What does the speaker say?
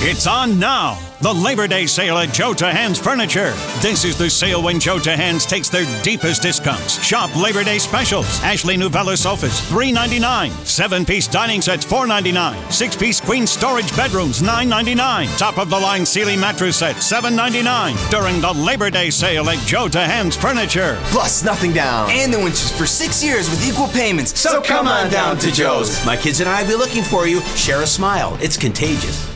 It's on now. The Labor Day sale at Joe Tahan's Furniture. This is the sale when Joe Tahan's takes their deepest discounts. Shop Labor Day specials. Ashley Nouvella sofas, $3.99. 7-piece dining sets, $4.99. 6-piece queen storage bedrooms, $9.99. Top-of-the-line Sealy mattress set, $7.99. During the Labor Day sale at Joe Tahan's Furniture. Plus nothing down. And the winches for 6 years with equal payments. So come on down to Joe's. My kids and I will be looking for you. Share a smile. It's contagious.